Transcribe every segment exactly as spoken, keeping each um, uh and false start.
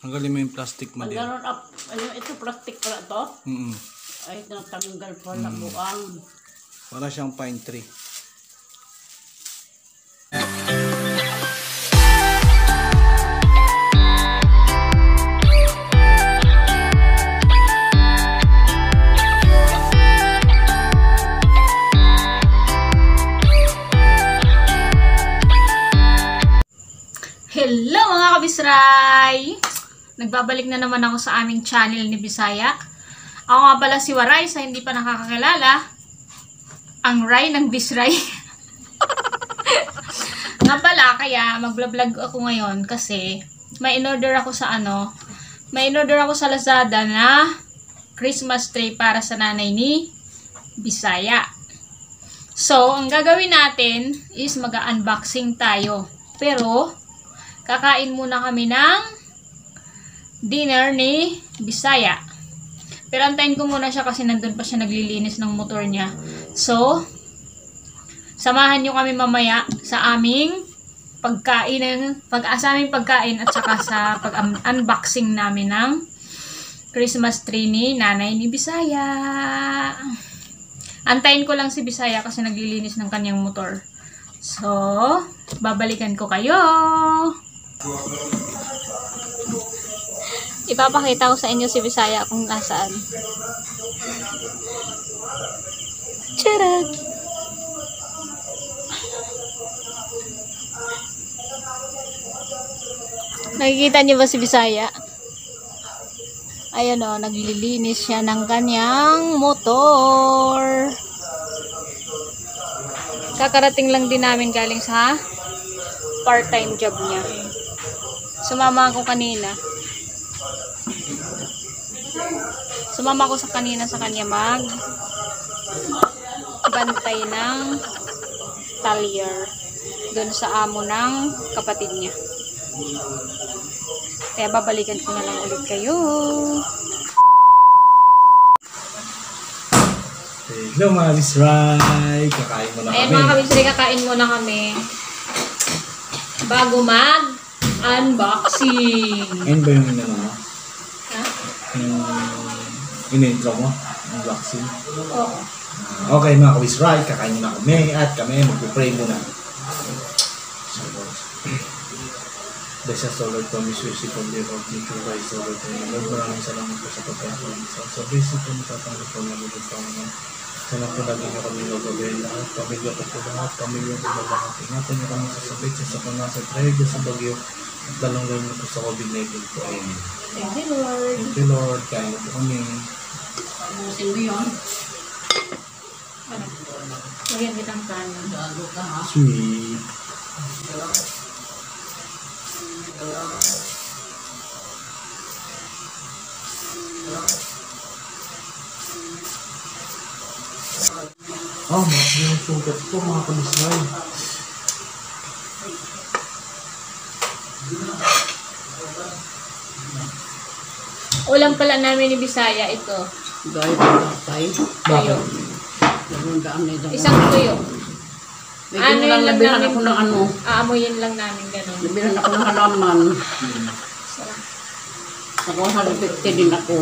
Tanggalin mo yung plastic mo din. Magkaroon up, ayun, ito plastic pala to. Mm -mm. Ay, natanggal pala mm. buang. Para siyang pine tree. Hello mga kabisray! Nagbabalik na naman ako sa aming channel ni Bisayak. Ako nga pala si Waray, sa hindi pa nakakakilala. Ang Ray ng Bisray. Nga pala, kaya magblog ako ngayon kasi may in-order ako sa ano, may in-order ako sa Lazada na Christmas tree para sa nanay ni Bisaya. So, ang gagawin natin is mag-unboxing tayo. Pero, kakain muna kami ng dinner ni Bisaya. Pero antayin ko muna siya kasi nandun pa siya naglilinis ng motor niya. So, samahan nyo kami mamaya sa aming pagkain, pag sa aming pagkain at saka sa pag-unboxing namin ng Christmas tree ni nanay ni Bisaya. Antayin ko lang si Bisaya kasi naglilinis ng kanyang motor. So, babalikan ko kayo. Ipapakita ko sa inyo si Bisaya kung nasaan. Charot! Nakikita niyo ba si Bisaya? Ayan o, naglilinis siya ng kanyang motor. Kakarating lang din namin galing sa part-time job niya. Sumama ako kanina. Sumama ako sa kanina sa kanya mag bantay ng talyer doon sa amo ng kapatid niya. Kaya babalikan ko na lang ulit kayo. Hello mga bisray! Kakain mo na kami. Ayan mga kabisray, kakain muna kami bago mag unboxing. Ayun ba yung inano mo? Ha? Yung in-intro mo? Unboxing? Oo. Okay mga kabisray, kakain muna kami at kami mag-pray muna. Bless us, O Lord, promise you, si Pablo, of me, to rise, O Lord, and Lord, maraming salamat po sa pagkakulang sa sa basic po natatanggap po namin ito naman. Sana po lagi na kami nagawin lahat, pamilya po po lahat, pamilya po ba lahat. Ingatan niyo kami sa sabit, sa panasa, trade, sa bagyo, at lalong-lalong na po sa COVID nineteen po. Amen. Thank you, Lord. Thank you, Lord. Kain na po kami. Abusin mo yun. Ano? Lagyan kitang kanin. Gago ka ha. Sweet. Oh, mas yung sugat ko mga kabisray. Ulam pala namin ni Bisaya ito. Gaya ng batay. Tuyo. Gano'n daan na ito. Isang tuyo. Medyo Ano mo lang yun lang nabihan namin? ako ng ano. Aamuyin lang namin ganun. Nabihan ako ng halaman. Sarap. Ako sa fifty din ako.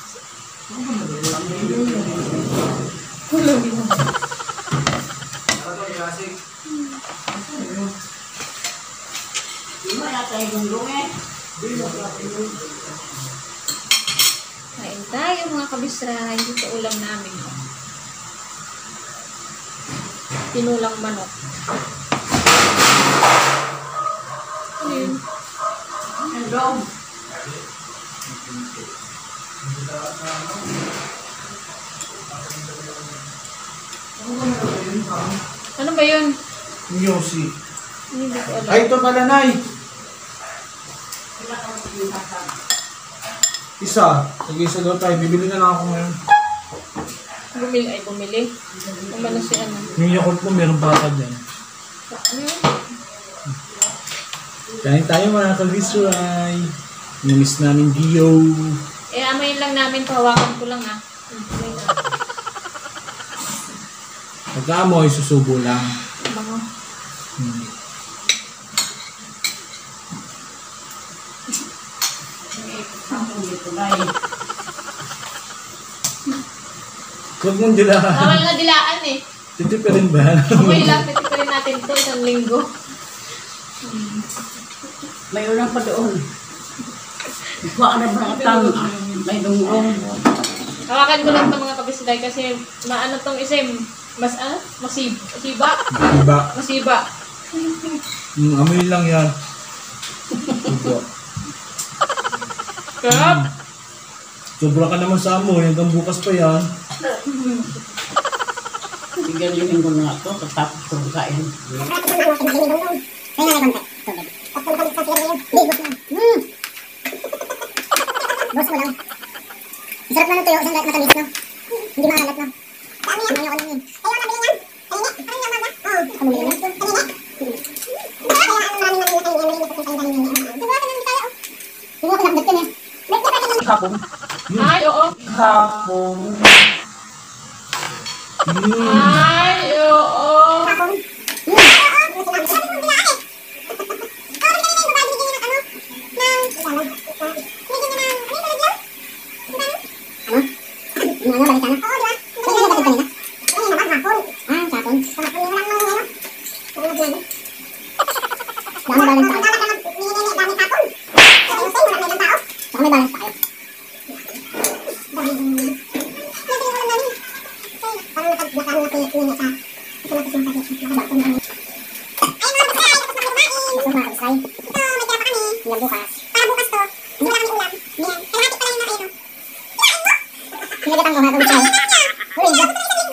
Hulog mo. Di ba yata yung dungdung eh? Kain tayo mga kabisray. Dito ulam namin. Oh. Tinulang manok. Ano yun? Hello. Ano ba yun? Yosi. Hindi ko alam. Ay, ito pala, Nay. Isa. Sige, isa daw tayo. Bibili na lang ako ngayon. Bumili ay bumili. Umano si ano. Yung Yakult mo, meron pa ka dyan. Ano yun? Kain tayo mga kabisray. Namiss namin Dio. Eh, amayin lang namin. Pahawakan ko lang ah. Hmm, Pagkaamoy, susubo lang. bango. Hmm. Ako dito dahil. Huwag mong dilaan. Bawal na dilaan eh. Titipirin ba? Okay lang, titipirin natin ito isang linggo. May ulang pa doon. Kuha na ba ng tang? May dungong. Hawakan ko lang ito mga kabisilay kasi maano tong isa eh, mas ah, masib, masiba. Iba. Masiba. Mm, amoy lang yan. Iba. Kap! Sobra ka naman sa amoy. Hanggang bukas pa yan. Bigyan yung linggo na ito. Katapos ko kain. Boss mo lang. Sarap na ng tuyo, isang matamis no? Hindi maalat no? Dami yan. Ayaw ko lang yun. Ayaw na bilhin yan. Kanina. Ano yung mama? Oo. Ako mo bilhin yan. Kanina. Kaya ano maraming maraming na kanina. Maraming na kanina. Diba? Kanina tayo. Diba ko nakagdat yun eh. Wait, wait, wait. Kapong. Ay, oo. Kapong. Mm. Ay, oo. Kapong. Hmm. Oo. Gusto lang. Sabi mo bilaan eh. Oo, bigyan nyo na yung babae. Bigyan nyo ng ano? Ng... Bigyan nyo ng... Ano yung talagyan? Ano? Ano, balikan na? Oo, diba? Bigyan nyo batid kanina? Ano yung naman? Hapon. Ah, sapon. Kapon yung walang mga ano? Ano na dyan? Dami balance tayo. Dami kapon. Kaya yung sa'yo, wala may ibang tao. Baka may balance tayo. Dami yung... Ano yung walang dami? Parang nakano na pinina sa... Ito na ito yung pagkakit. Nakabalkon na. Ay, mga kabisay! Tapos na kayo kumain! Ito, mga kabisay. Ito, may tira pa kami. Yan bukas. Para bukas to. Hindi wala kami ulam. Yan. Kalahati pa lang yung nakaino. Pinagatan ko mga kabisay. Uy, yan.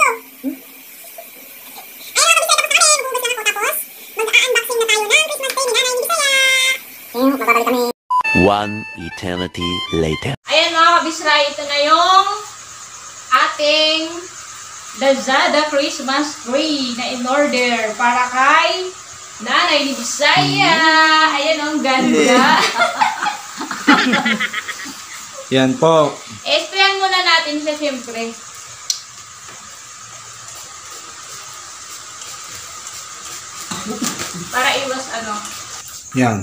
One eternity later. Ayan mga kabisray, ito na yung ating Lazada Christmas tree na in-order para kay Nanay ni Bisaya. Ayan ang ganda. Yan po. Explain muna natin siya siyempre. Para iwas ano. Yan.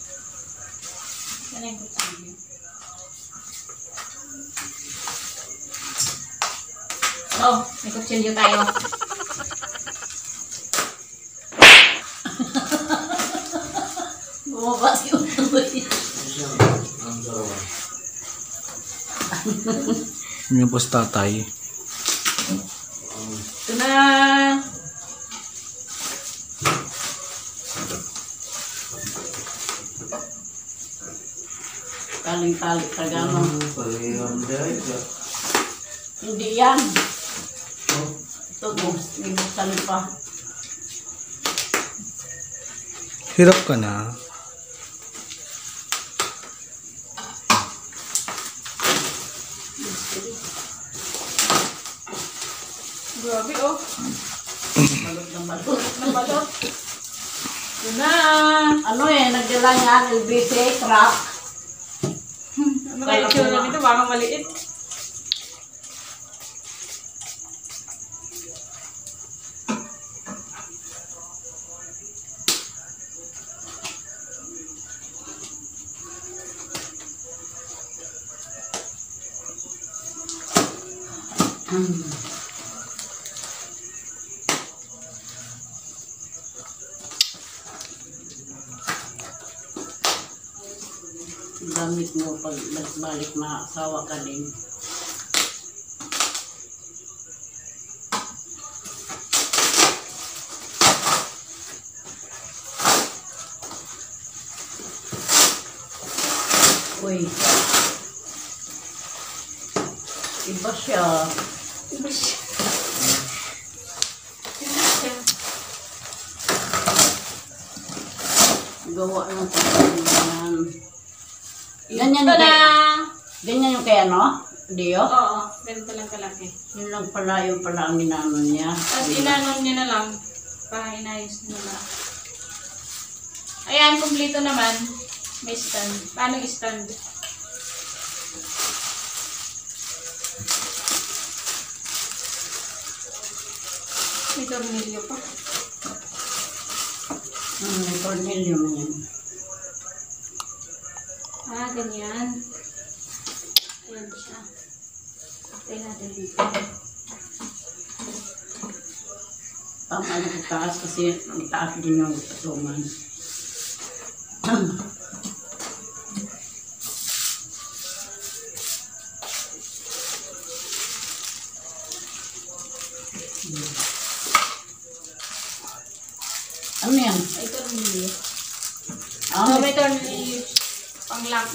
Yan yung kutsilyo. Oh, may kutsilyo tayo. Bumabas yung tuloy. Yung po sa tatay. Ito na. Taling-tali tagano. Hindi yan. Ito, binuksan pa. Hirap ka na. Grabe oh. Balot na balot. Nabalot. Ito na. Ano eh, nagdala niya L B C truck. Ano kaya itsura nito? Baka maliit. Gamit mo pag nagbalik na asawa ka din. Uy. Iba siya. Iba siya. Gawa ng pagkakas. Ganyan Ito yung na. kay, ganyan yung kay ano? Dio? Oo, ganito lang kalaki. Yun lang pala yung pala ang ginano niya. Tapos inanon niya na lang. Para inayos niya na lang. Ayan, kumpleto naman. May stand. Paano stand? May tornilyo pa. Hmm, may tornilyo na yan. Ah, ganyan. Ayan siya. Tayo natin dito. Tama na sa taas kasi ang taas din yung patungan. Ano yan? Ay, ito rin yun. Ah, So, may tornilyo pang lock.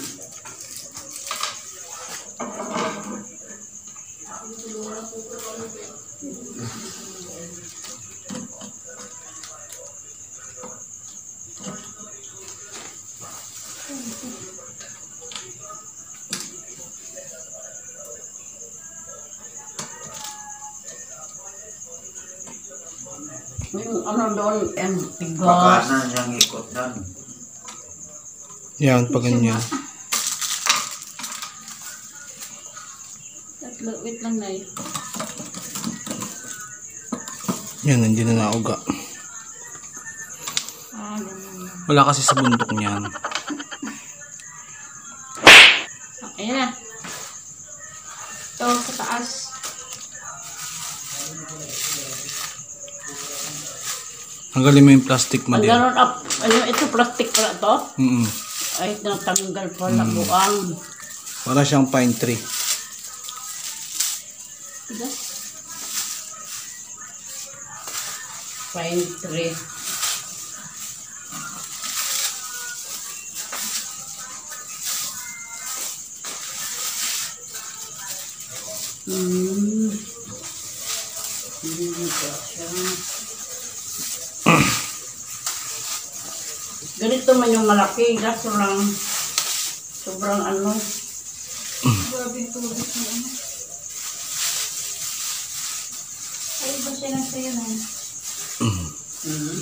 yung ano doon, em, tigas. Pakanan yang ikut dan. Yan, pag ganyan. Tatlo, wait lang na yun. Yan, hindi na nauga. Ah, ganyan lang. Wala kasi sa bundok niyan. Ah, ayan na. Ito, sa taas. Hanggalin mo yung plastic mo Ang din. ganon up, ayun, ito plastic pala to. Mm -mm. Ay, natanggal pala buang. Para siyang pine tree. Tigas. Pine tree. Hmm. Hindi ko siya. Ganito man yung malaki, kaso lang sobrang ano. Grabe yung tulog na ano. Ay, ba siya lang sa'yo na? Hmm.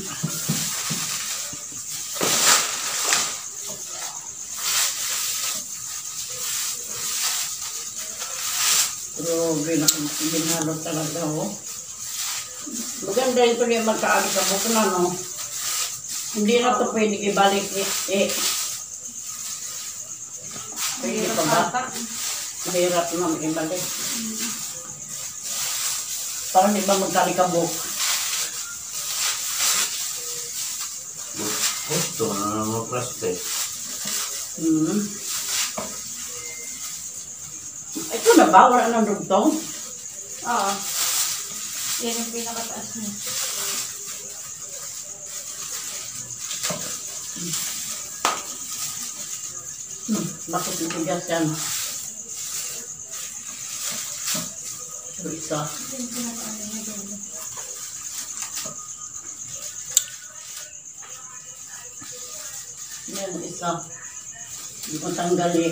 Pero binalo talaga oh. Maganda ito niya magkaalikabok na no. Hindi na ito pwede ibalik eh. eh. Pwede pa ba? Mahirap na ibalik. Parang di ba magkaalikabok? Ito na naman plastic. Hmm. Ito na ba? Wala nang dugtong? Oo. Yan yung pinakataas niya. Hmm. Bakit natigas yan? Ito isa. Yan yung pinakaano niya doon. Yan isa. Hindi ko tanggali.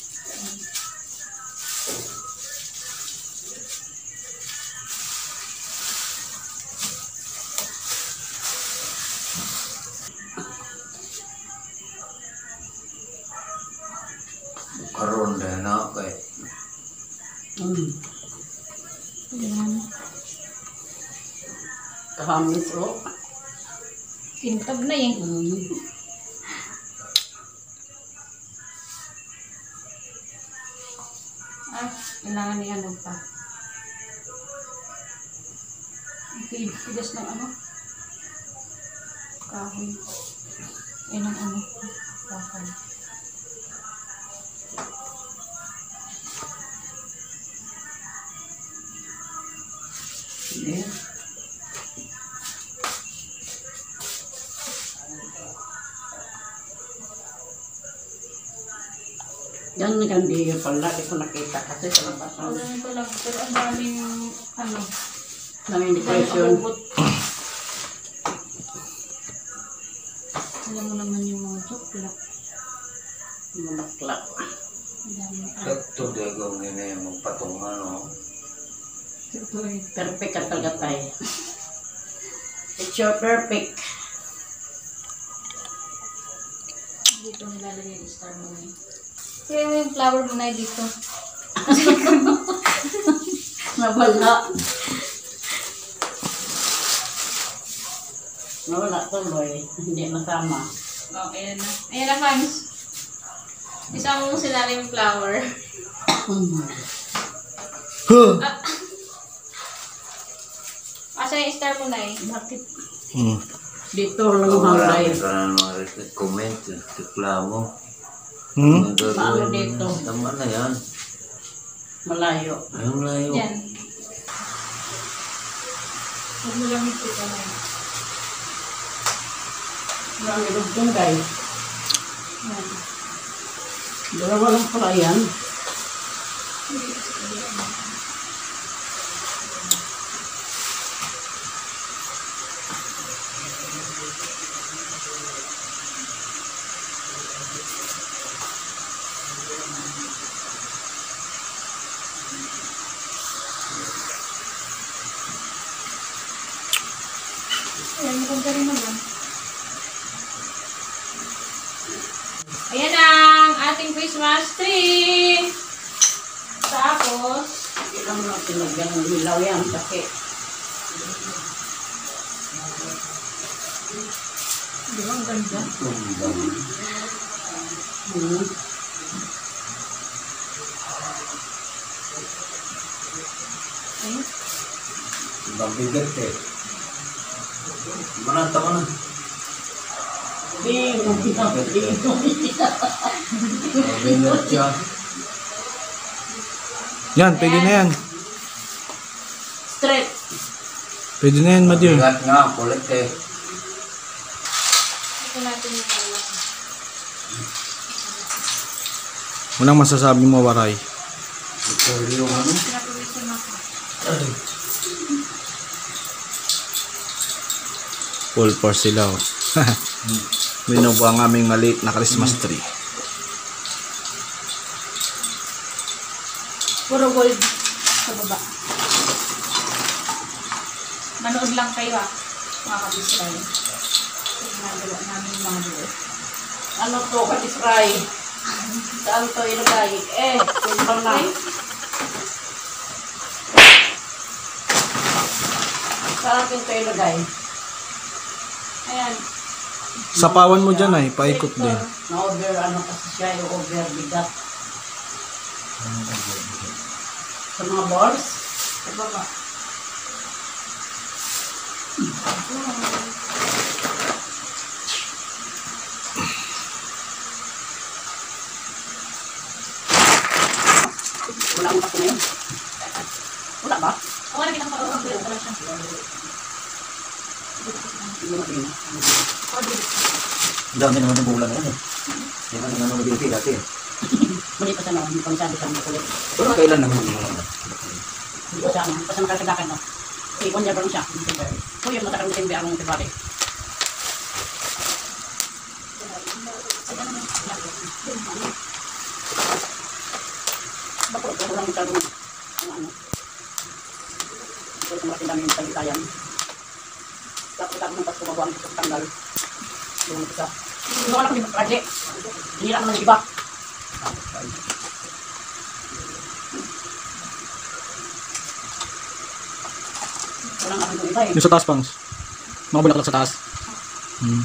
Karon deh nak kayak. Hmm. Yan. Kahamis o. Kintab na eh. Hmm. Ah, kailangan ni ano pa. Okay, tigas ng ano? Kahoy. Ay, ng ano? Kahoy. Hindi. Yan ang hindi pala. Hindi ko nakita kasi sa labas. Wala nito lang. Pero ang daming ano. Daming depression. Abubot. Alam mo naman yung mga chocolate. Malaklak. Ang dami. Ito dia gawin ini magpatungan no. Ito eh. Perfect ka talaga tayo. It's your perfect. Dito nilalagay yung star mo eh. Kaya mo yung flower mo na dito. Nawala. Nawala tuloy. Hindi masama. Oh, ayan na. Ayan na, fans. Isang silalim flower. Hmm. Huh! Ah. Asa yung star mo na eh? Bakit? Hmm. Dito lang Marami hangay. ka na mga comment, reklamo. Hmm? Paano dito? Tama na yan. Malayo. Ayun layo. Yan. Huwag mo lang ito ka na. Marami lugtong guys. Yan. Dalawa lang pala yan. Ayan, maganda rin naman. Ayan ang ating Christmas tree. Tapos, Ilang na tinagyan ng ilaw yan kasi di ba ang ganda? hmm. Ayun. Mabigat eh. Mana, tama na. Di, mabigat dito. Mabigat siya. Yan, pwede na yan. Straight. Pwede na yan, Madir. Mabigat nga, kulit eh. Ito natin yung wala. Unang masasabi mo, Waray. Ito yung ano. Pinapawisan ako. Full force sila, oh. Binubo ang aming maliit na Christmas tree. Puro gold sa baba. Manood lang kayo ah, mga kabisray. Ginagawa namin yung mga buo. Ano to, katisray? Saan to ilagay? Eh, tumpang na. Saan atin to ilagay? Ayan. Sapawan mo dyan ay, paikot din. Na-over, ano kasi siya, yung over bigat. Sa mga balls? Sa baba. Wala akong pato na yun. Wala ba? Ako na kitang parang ang pala siya. Hindi mo din. Dami naman ng bulan yan eh. Hindi ka naman nabibigay dati eh. Mali pa siya na, hindi pa masyado siya makulit. Pero kailan naman yung mga Hindi pa siya, ano, pa siya nakasagakan, no? Kasi one year pa lang siya. So, yung matakarang December ang February. Bakit ito lang masyado, ano, ano. Ito yung mga dami yung talitayan. Tapos ako ng Pasko magawa ng tanggal. Yung mga isa. Hindi ko alam kung yung project. Hinira naman yung iba. Walang ako yung iba eh. Yung sa taas, Pangs. Mga bulaklak sa taas. Hmm.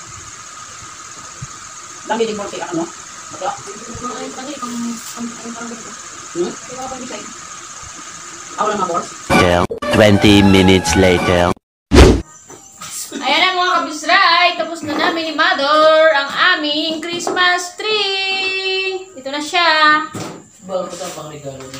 Dami din mo siya ano. Baka. Hmm? Ako lang mga balls. Twenty minutes later. Ayan na mga kabisray, tapos na namin ni Mother ang aming Christmas tree. Ito na siya. Bago pa pang regalo niya.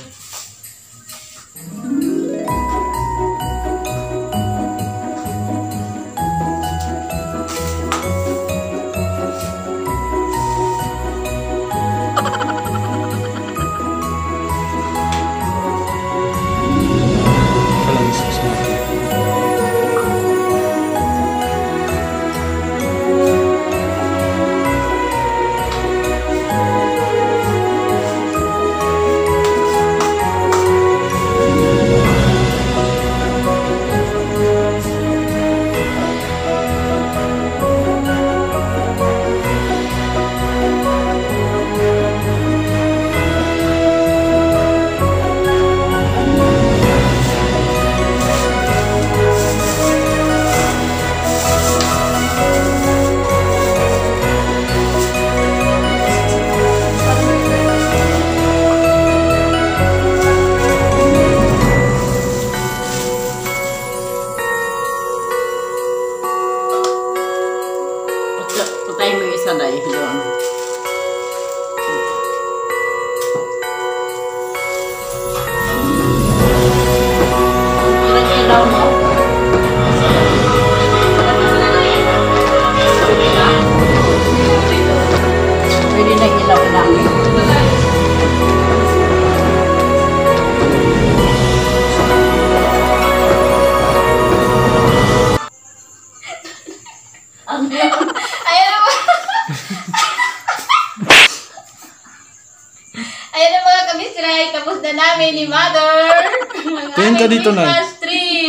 Ayan na mga kabisray, tapos na namin ni Mother. Ang Tingin ka aming dito, Nay. Christmas tree.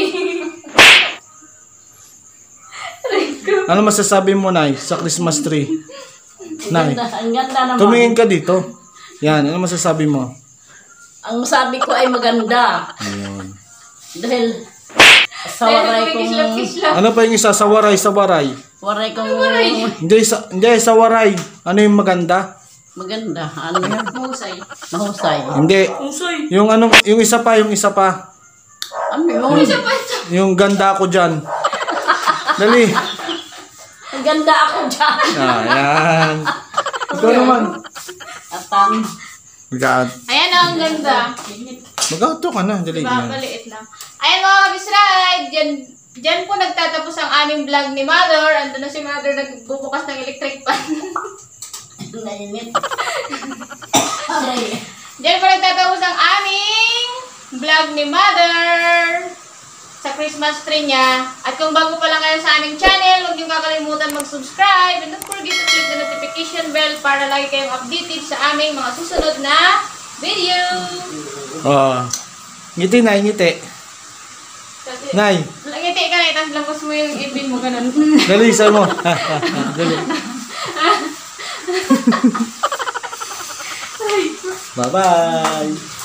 Ano masasabi mo, Nay, sa Christmas tree? Nay, Ganda, ang ganda naman. tumingin ka dito. Yan, ano masasabi mo? Ang sabi ko ay maganda. Ayun. Dahil sa Ayan waray na kong... kislap-kislap. Ano pa yung isa? Sa waray, sa waray. Waray kong... Hindi, sa, hindi, sa waray. Ano yung maganda? Maganda. Ano? Mahusay. Mahusay. Hindi. Yung ano, yung isa pa, yung isa pa. Ano yun? Yung ganda ko dyan. Dali. Ang ganda ako dyan. Ah, yan. Ikaw naman. Atan. Mag-out. Ayan na, ang ganda. Mag-out ka na. Dali. Diba, Yan. maliit lang. Ayan mga kabisray, dyan, dyan po nagtatapos ang aming vlog ni Mother. Ando na si Mother nagbubukas ng electric pan. Nainit. Aray. Diyan po nagtatapos ang aming vlog ni Mother sa Christmas tree niya. At kung bago pa lang kayo sa aming channel, huwag niyong kakalimutan mag-subscribe and don't forget to click the notification bell para lagi kayong updated sa aming mga susunod na video. Oh. Ngiti, Nay, ngiti. Kasi, Nay, langiti ka na, tapos labas mo yung ipin mo ganun. dali, sa mo. Dali. Bye-bye.